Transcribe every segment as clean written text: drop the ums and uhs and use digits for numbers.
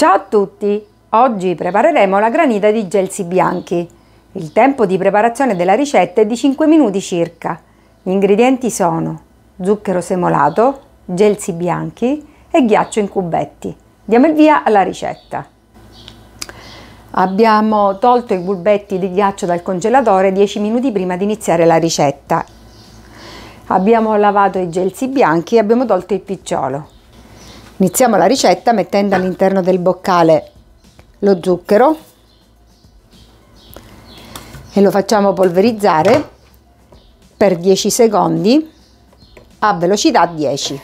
Ciao a tutti! Oggi prepareremo la granita di gelsi bianchi. Il tempo di preparazione della ricetta è di 5 minuti circa. Gli ingredienti sono zucchero semolato, gelsi bianchi e ghiaccio in cubetti. Diamo il via alla ricetta. Abbiamo tolto i bulbetti di ghiaccio dal congelatore 10 minuti prima di iniziare la ricetta. Abbiamo lavato i gelsi bianchi e abbiamo tolto il picciolo. Iniziamo la ricetta mettendo all'interno del boccale lo zucchero e lo facciamo polverizzare per 10 secondi a velocità 10.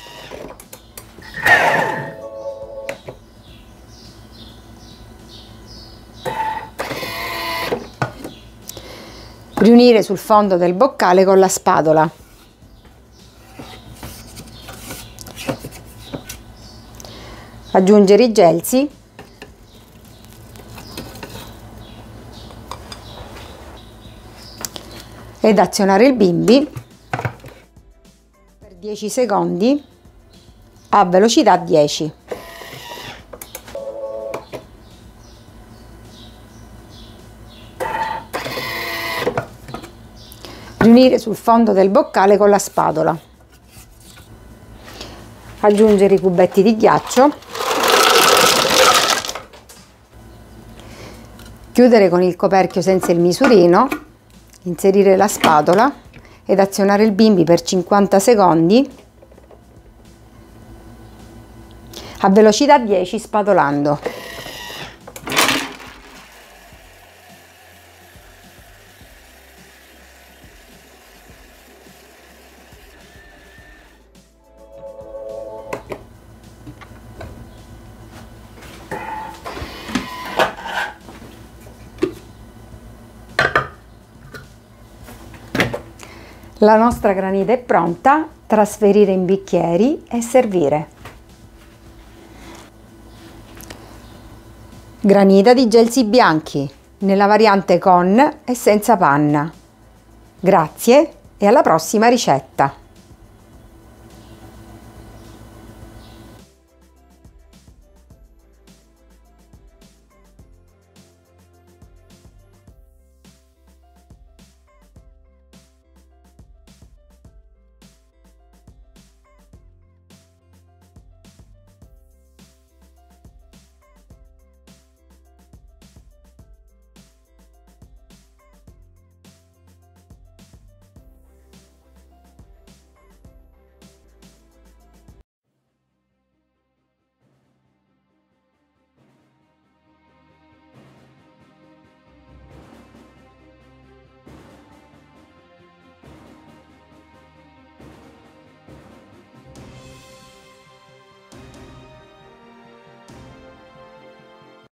Riunire sul fondo del boccale con la spatola. Aggiungere i gelsi ed azionare il bimbi per 10 secondi a velocità 10. Riunire sul fondo del boccale con la spatola. Aggiungere i cubetti di ghiaccio. Chiudere con il coperchio senza il misurino, inserire la spatola ed azionare il bimbi per 50 secondi a velocità 10 spatolando. La nostra granita è pronta, trasferire in bicchieri e servire. Granita di gelsi bianchi, nella variante con e senza panna. Grazie e alla prossima ricetta!